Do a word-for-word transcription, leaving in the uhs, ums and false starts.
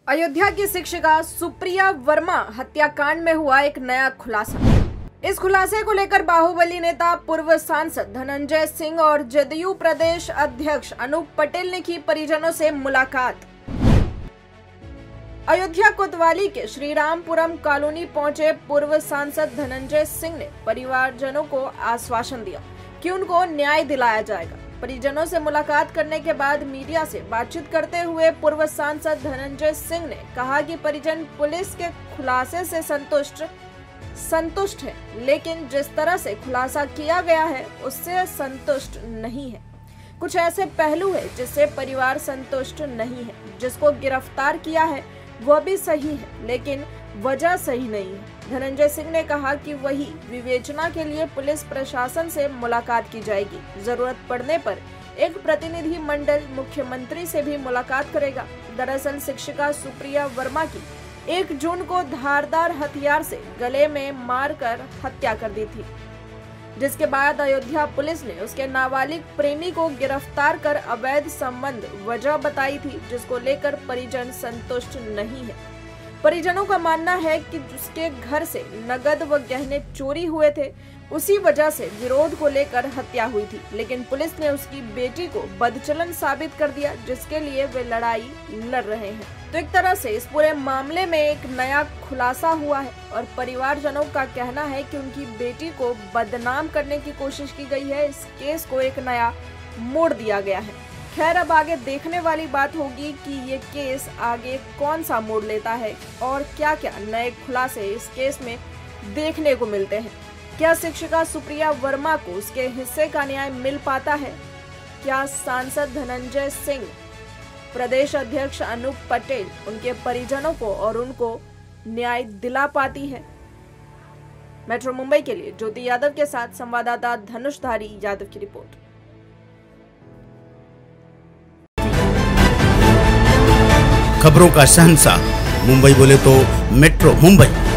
अयोध्या की शिक्षिका सुप्रिया वर्मा हत्याकांड में हुआ एक नया खुलासा। इस खुलासे को लेकर बाहुबली नेता पूर्व सांसद धनंजय सिंह और जदयू प्रदेश अध्यक्ष अनूप पटेल ने की परिजनों से मुलाकात। अयोध्या कोतवाली के श्रीरामपुरम कॉलोनी पहुंचे पूर्व सांसद धनंजय सिंह ने परिवारजनों को आश्वासन दिया कि उनको न्याय दिलाया जाएगा। परिजनों से मुलाकात करने के बाद मीडिया से बातचीत करते हुए पूर्व सांसद धनंजय सिंह ने कहा कि परिजन पुलिस के खुलासे से संतुष्ट संतुष्ट है, लेकिन जिस तरह से खुलासा किया गया है उससे संतुष्ट नहीं है। कुछ ऐसे पहलू है जिससे परिवार संतुष्ट नहीं है। जिसको गिरफ्तार किया है वह भी सही है, लेकिन वजह सही नहीं है। धनंजय सिंह ने कहा कि वही विवेचना के लिए पुलिस प्रशासन से मुलाकात की जाएगी। जरूरत पड़ने पर एक प्रतिनिधि मंडल मुख्यमंत्री से भी मुलाकात करेगा। दरअसल शिक्षिका सुप्रिया वर्मा की एक जून को धारदार हथियार से गले में मारकर हत्या कर दी थी, जिसके बाद अयोध्या पुलिस ने उसके नाबालिग प्रेमी को गिरफ्तार कर अवैध संबंध वजह बताई थी, जिसको लेकर परिजन संतुष्ट नहीं है। परिजनों का मानना है कि उसके घर से नगद व गहने चोरी हुए थे, उसी वजह से विरोध को लेकर हत्या हुई थी, लेकिन पुलिस ने उसकी बेटी को बदचलन साबित कर दिया, जिसके लिए वे लड़ाई लड़ रहे हैं। तो एक तरह से इस पूरे मामले में एक नया खुलासा हुआ है और परिवारजनों का कहना है कि उनकी बेटी को बदनाम करने की कोशिश की गई है। इस केस को एक नया मोड़ दिया गया है। खैर, अब आगे देखने वाली बात होगी कि ये केस आगे कौन सा मोड़ लेता है और क्या क्या नए खुलासे इस केस में देखने को मिलते हैं। क्या शिक्षिका सुप्रिया वर्मा को उसके हिस्से का न्याय मिल पाता है? क्या सांसद धनंजय सिंह, प्रदेश अध्यक्ष अनूप पटेल उनके परिजनों को और उनको न्याय दिला पाती है? मेट्रो मुंबई के लिए ज्योति यादव के साथ संवाददाता धनुषधारी यादव की रिपोर्ट। खबरों का शहंशाह मुंबई बोले तो मेट्रो मुंबई।